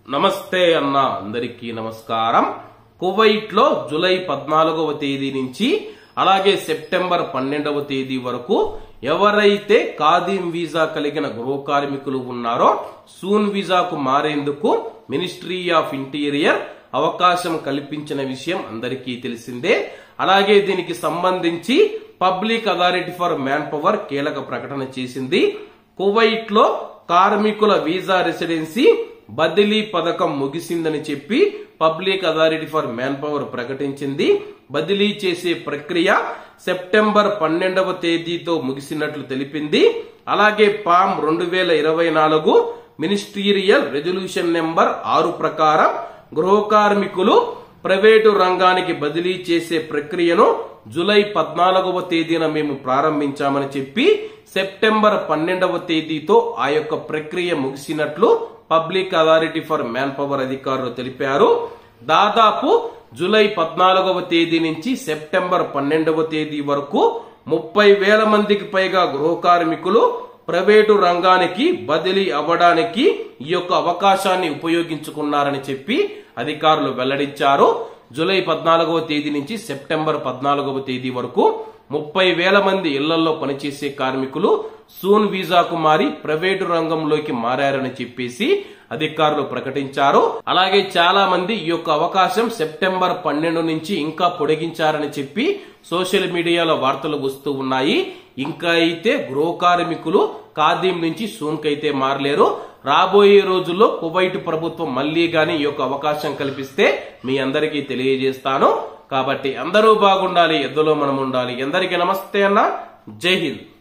నమస్తే అన్న అందరికీ నమస్కారం. కువైట్ లో జూలై 14వ తేదీ నుంచి అలాగే సెప్టెంబర్ 12వ తేదీ వరకు ఎవరైతే ఖాదీం వీసా కలిగిన గృహ కార్మికులు ఉన్నారో సూన్ వీసాకు మారేందుకు మినిస్ట్రీ ఆఫ్ ఇంటీరియర్ అవకాశం కల్పించిన విషయం అందరికీ తెలిసిందే. అలాగే దీనికి సంబంధించి public authority for manpower కీలక ప్రకటన చేసింది. కువైట్ లో కార్మికుల వీసా రెసిడెన్సీ బదిలీ పథకం ముగిసిందని చెప్పి public authority for manpower ప్రకటించింది. బదిలీ చేసే ప్రక్రియ సెప్టెంబర్ 12వ తేదీతో ముగిసినట్లు తెలిపింది. అలాగే పామ్ 2024 మినిస్టీరియల్ రెజల్యూషన్ నెంబర్ 6 ప్రకారం గృహ కార్మికులు ప్రైవేటు రంగానికి బదిలీ చేసే ప్రక్రియను జూలై 14వ తేదీన మేము ప్రారంభించామని చెప్పి సెప్టెంబర్ 12వ తేదీతో ఆ యొక్క ప్రక్రియ ముగిసినట్లు public authority for manpower అధికారులు తెలిపారు. దాదాపు జూలై 14వ తేదీ నుంచి సెప్టెంబర్ 12వ తేదీ వరకు 30,000 మందికి పైగా గృహ కార్మికులు ప్రైవేటు రంగానికి బదిలీ అవ్వడానికి ఈ యొక్క అవకాశాన్ని ఉపయోగించుకున్నారని చెప్పి అధికారులు వెల్లడించారు. జూలై 14వ తేదీ నుంచి సెప్టెంబర్ 14వ తేదీ వరకు 30,000 మంది ఇళ్లలో పనిచేసే కార్మికులు సూన్ వీసాకు మారి ప్రైవేటు రంగంలోకి మారారని చెప్పేసి అధికారులు ప్రకటించారు. అలాగే చాలా మంది ఈ యొక్క అవకాశం సెప్టెంబర్ 12 నుంచి ఇంకా పొడిగించారని చెప్పి సోషల్ మీడియాలో వార్తలు వస్తూ ఉన్నాయి. ఇంకా అయితే గృహ కార్మికులు ఖాదీం నుంచి సూన్ కైతే మారలేరు. రాబోయే రోజుల్లో కువైట్ ప్రభుత్వం మళ్లీ గాని ఈ యొక్క అవకాశం కల్పిస్తే మీ అందరికీ తెలియజేస్తాను. కాబట్టి అందరూ బాగుండాలి, ఎద్దులో మనం ఉండాలి. అందరికీ నమస్తే అన్న, జై హింద్.